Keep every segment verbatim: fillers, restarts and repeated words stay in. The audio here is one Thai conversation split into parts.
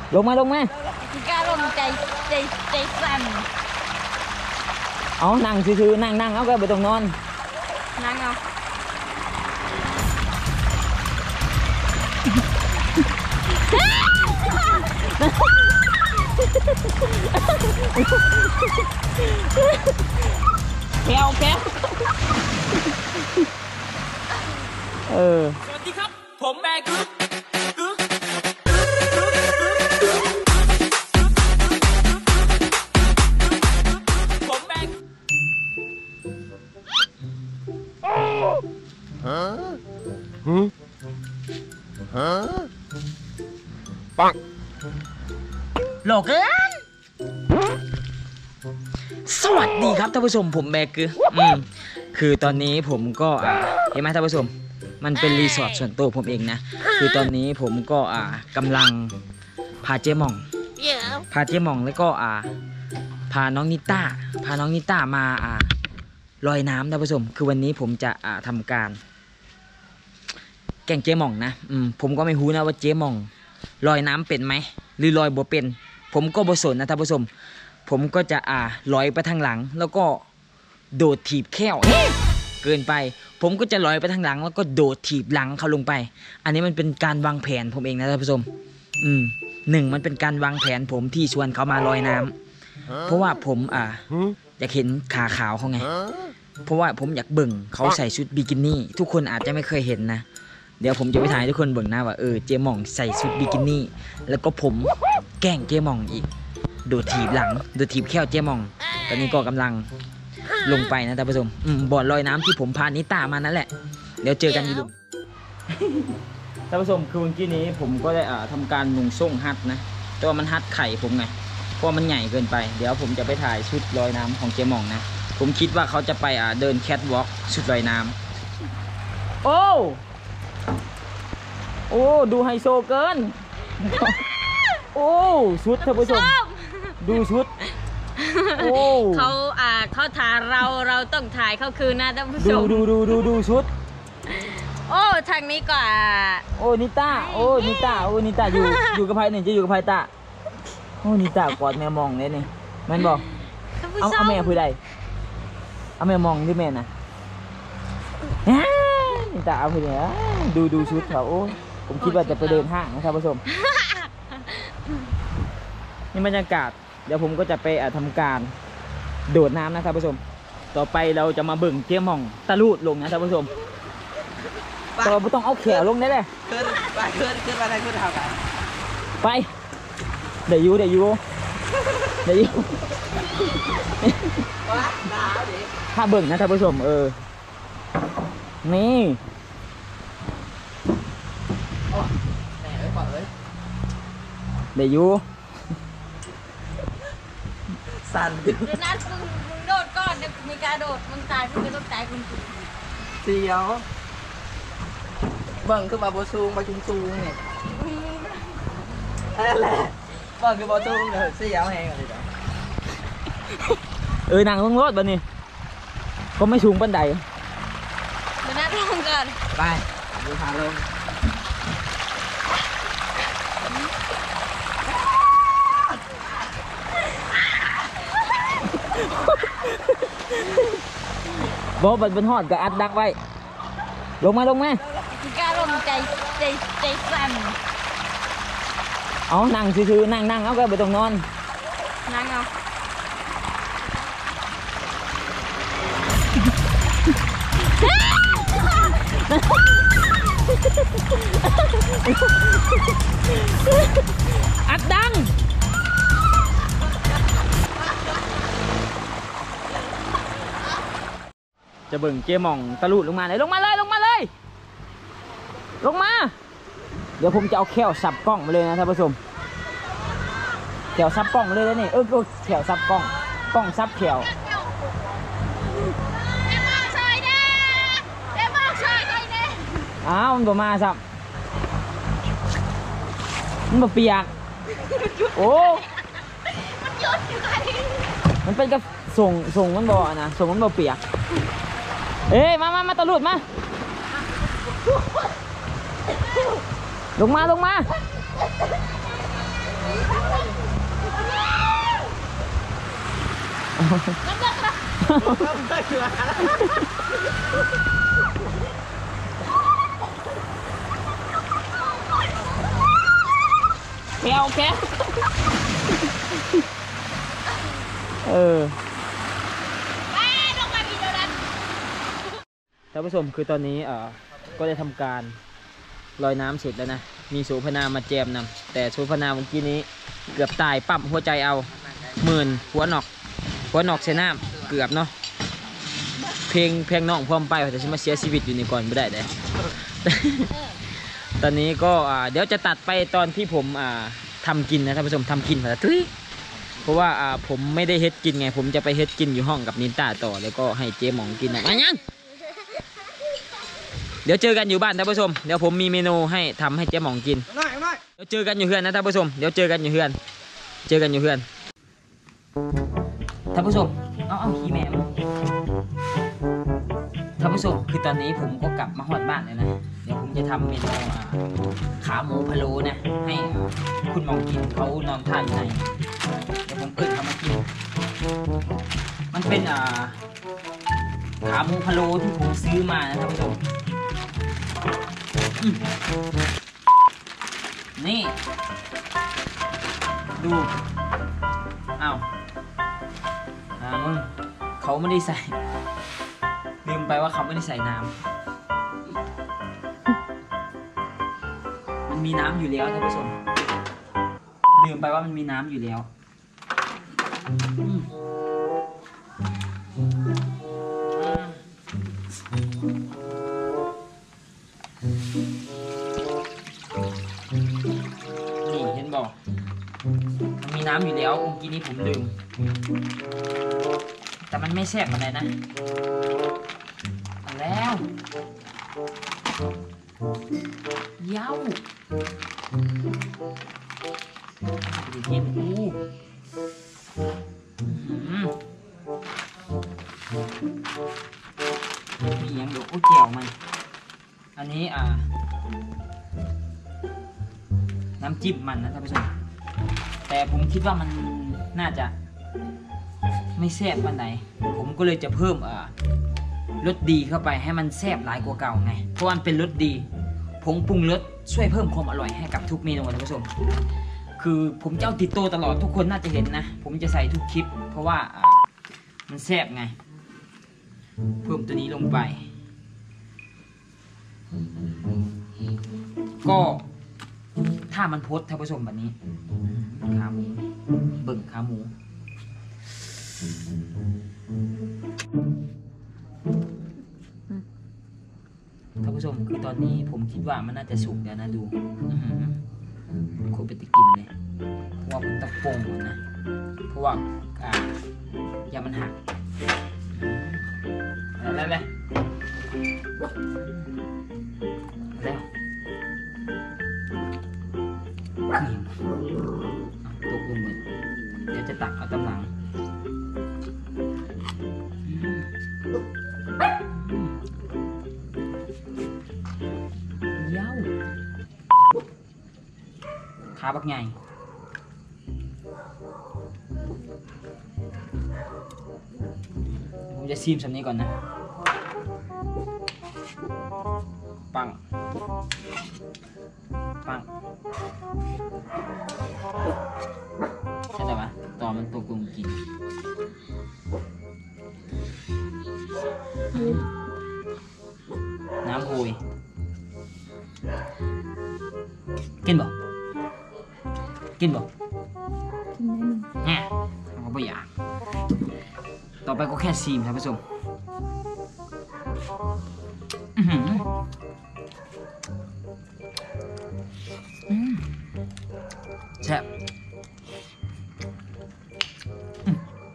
ลงมาลงมากล้าลงใจใจใจสั่นเอานั่งซื่อๆนั่งนั่งเอาก็ไปตรงนอนนั่งเอาแก้วแก้วเออสวัสดีครับผมแบกึ๊กกึ๊กผมแบกฮะฮึฮะปังโลกเกินสวัสดีครับท่านผู้ชมผมแบกึ๊กอืมคือตอนนี้ผมก็อ่าเห็นไหมท่านผู้ชมมันเป็นรีสอร์ทส่วนตัวผมเองนะคือตอนนี้ผมก็อ่ากำลังพาเจ๊หม่องพาเจ๊หม่องแล้วก็อ่าพาน้องนิต้าพาน้องนิต้ามาอ่าลอยน้ำท่านผู้ชมคือวันนี้ผมจะอ่าทำการแกล้งเจ๊หม่องนะอืมผมก็ไม่รู้นะว่าเจ๊หม่องลอยน้ำเป็นไหมหรือลอยบ่เป็นผมก็บ่สนนะท่านผู้ชมผมก็จะอ่าลอยไปทางหลังแล้วก็โดดถีบแข้วเกินไปผมก็จะลอยไปทางหลังแล้วก็โดดถีบหลังเขาลงไปอันนี้มันเป็นการวางแผนผมเองนะท่านผู้ชมอืมหนึ่งมันเป็นการวางแผนผมที่ชวนเขามาลอยน้ำเพราะว่าผมอ่าอยากเห็นขาขาวเขาไงเพราะว่าผมอยากเบิ่งเขาใส่ชุดบิกินี่ทุกคนอาจจะไม่เคยเห็นนะเดี๋ยวผมจะไปถ่ายให้ทุกคนเบิ่งนะว่าเออเจหม่องใส่ชุดบิกินี่แล้วก็ผมแกล้งเจหม่องอีกโดดถีบหลังโดดถีบแข้วเจหม่องตอนนี้ก็กำลังลงไปนะท่านผู้ชมบ่อลอยน้ำที่ผมพานิต้ามานั่นแหละเดี๋ยวเจอกันอยู่ท่านผู้ชมคือเมื่อกี้นี้ผมก็ได้อ่าทำการนุ่งส่งฮัทนะแต่ว่ามันฮัทไข่ผมไงเพราะมันใหญ่เกินไปเดี๋ยวผมจะไปถ่ายชุดลอยน้ำของเจหม่องนะผมคิดว่าเขาจะไปอ่าเดินแคทวอล์กชุดลอยน้ำโอ้โอ้ดูไฮโซเกินโอ้ชุดท่านผู้ชมดูชุดเขาอ่าเขาถ่ายเราเราต้องถ่ายเขาคืนนะท่านผู้ชมดูดูดูดูดูชุดโอ้ทางนี้ก่อนโอ้นิต้าโอ้นิต้าโอ้นิต้าอยู่อยู่กับใครเนี่ยจะอยู่กับใครตาโอ้นิต้ากอดแม่มองเลยนี่มันบอกเอาเอาแม่พูดได้เอาแม่มองที่แม่น่ะนิต้าเอาพูดเนี่ยดูดูชุดเขาโอ้ผมคิดว่าจะไปเดินห้างนะครับผู้ชมนี่บรรยากาศเดี๋ยวผมก็จะไปทำการโดดน้ำนะครับผู้ชมต่อไปเราจะมาเบิ่งเจ๊หม่องตะลุดลงนะท่านผู้ชมแต่ว่าไม่ต้องเอาแขวลงได้เลยขึ้นไปขึ้นขึ้นมาได้ขึ้นเท่ากันไปเดี๋ยวยูเดี๋ยวยูเดี๋ยวยูถ้าเบิ่งนะท่านผู้ชมเออนี่เดี๋ยวยูสั่นเดี๋ยวนั้นมึงมึงโดดก่อนเดี๋ยวมีการโดดมึงตายมึงก็ต้องตายมึงเสียวเบิ่งคือมาโบซูงมาจุงซูงเนี่ยอะไรเบิ่งคือโบซูงเลยเสียวแหงอะไรเดี๋ยวเออนั่งลงรถบ้านี่ก็ไม่สูงบันไดเดี๋ยวนั้นลงก่อนไปดูทางลงบอบันเป็นหอดกับอัดดักไว้ลงมาลงมากล้าลงใจใจใจสั่นเอานั่งซื่อๆนั่งนั่งเอาก็ไปตรงนอนนั่งเอาอัดดังจะเบิ่งเจหม่องตะลุลงมาเลยลงมาเลยลงมาเลยลงมาเดี๋ยวผมจะเอาแขวสับกล้องมาเลยนะท่านผู้ชมแขวสับกล้องเลยนะนี่เออแขวสับกล้องกล้องสับแขวอ้าวมันบ่มาสับมันบ่เปียกโอ้มันเป็นกับส่งส่งมันบ่นะส่งมันบ่เปียกเอ้ยมามามาตะลุดมาลงมาลงมาน้ำเลือกนะแก้วแก้วเออไปลงมาดีเดี๋ยวนั้นท่านผู้ชมคือตอนนี้เอ่อก็ได้ทำการลอยน้ำเสร็จแล้วนะมีโสพนามาแจมนำแต่โสพนาเมื่อกี้นี้เกือบตายปั๊มหัวใจเอาหมื่นหัวหนอกหัวหนอกเสน้ำเกือบเนาะเพลงเพลงน้องพร้อมไปแต่ฉันมาเสียชีวิตอยู่นี่ก่อนไม่ได้เลย ตอนนี้ก็อ่าเดี๋ยวจะตัดไปตอนที่ผมอ่าทำกินนะท่านผู้ชมทำกินภาษาทุยเพราะว่าอ่าผมไม่ได้เฮ็ดกินไงผมจะไปเฮ็ดกินอยู่ห้องกับนินตาต่อแล้วก็ให้เจ๊หมองกินนะมายังเดี๋ยวเจอกันอยู่บ้านท่านผู้ชมเดี๋ยวผมมีเมนูให้ทำให้เจ๊หมองกินหน่อยหน่อยเดี๋ยวเจอกันอยู่เฮือนนะท่านผู้ชมเดี๋ยวเจอกันอยู่เฮือนเจอกันอยู่เฮือนท่านผู้ชมเอาเอาขี้แม่มึงท่านผู้ชมคือตอนนี้ผมก็กลับมาฮอดบ้านเลยนะเดี๋ยวผมจะทำเมนูอ่าขาหมูพะโล้นะให้อ่าคุณหมองกินเขานอนท่าอยู่ในเดี๋ยวผมเปิดเขามากินมันเป็นอ่าขาหมูพะโล้ที่ผมซื้อมานะท่านผู้ชมอืมนี่ดูอ้าวอ่ามึงเขาไม่ได้ใส่ลืมไปว่าเขาไม่ได้ใส่น้ำมันมีน้ำอยู่แล้วท่านผู้ชมลืมไปว่ามันมีน้ำอยู่แล้วอืมนี่เห็นบอกมันมีน้ำอยู่แล้วเมื่อกี้นี้ผมลืมแต่มันไม่แซ่บอะไรนะเอาแล้วเย้าดูกินอู้อืมมีอย่างเดียวโอ้เจียวมันอันนี้อ่าน้ำจิ้มมันนะท่านผู้ชมแต่ผมคิดว่ามันน่าจะไม่แซ่บวันไหนผมก็เลยจะเพิ่มอ่ารสดีเข้าไปให้มันแซ่บหลายกว่าเก่าไงเพราะมันเป็นรสดีผงปรุงรสช่วยเพิ่มความอร่อยให้กับทุกเมนูท่านผู้ชมคือผมจะเอาติดตัวตลอดทุกคนน่าจะเห็นนะผมจะใส่ทุกคลิปเพราะว่าอ่ามันแซ่บไงเพิ่มตัวนี้ลงไปก็ถ้ามันพดท่านผู้ชมแบบนี้ขาหมูเบิ่งขาหมูท่านผู้ชมคือตอนนี้ผมคิดว่ามันน่าจะสุกแล้วนะดูโคตรไปติกินเลยเพราะว่าผมตะโปงก่อนนะเพราะว่าอ่าอย่ามันหักอะไรเลยแล้วนี่ตกลงเหมือนเดี๋ยวจะตักเอาตำหลังเย้าขาบักใหญ่ผมจะซีมสำนี้ก่อนนะปังปังใช่ไหมต่อมันตกลงกินน้ำโหยกินบ่กินบ่เนี่ยเราก็ไม่อยากต่อไปก็แค่ซีมครับผู้ชมอื้อหืออืมแซ่บอืม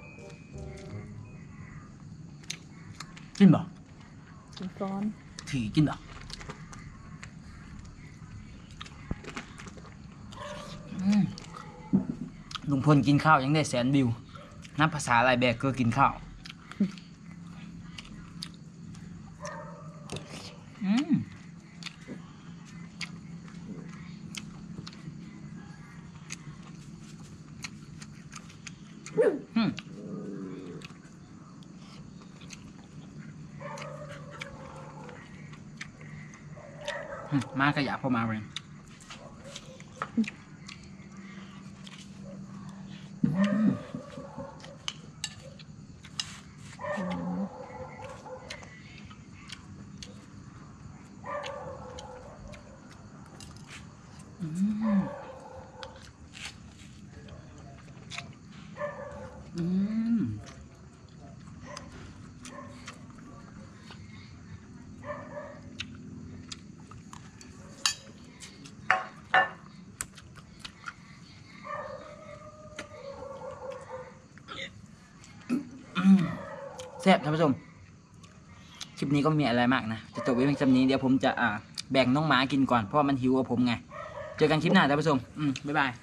กินบ่กินซ้อนถือกินบ่อืมลุงพลกินข้าวยังได้แสนวิวนับภาษาอะไรแบกเกอร์กินข้าวอืมอืมมาก็อยากพอมาเลยอืมอืมแซ่บท่านผู้ชมคลิปนี้ก็ไม่มีอะไรมากนะจะจบไว้เพียงเท่านี้เดี๋ยวผมจะอ่าแบ่งน้องหมากินก่อนเพราะว่ามันหิวกับผมไงเจอกันคลิปหน้าท่านผู้ชมอืมบ๊ายบาย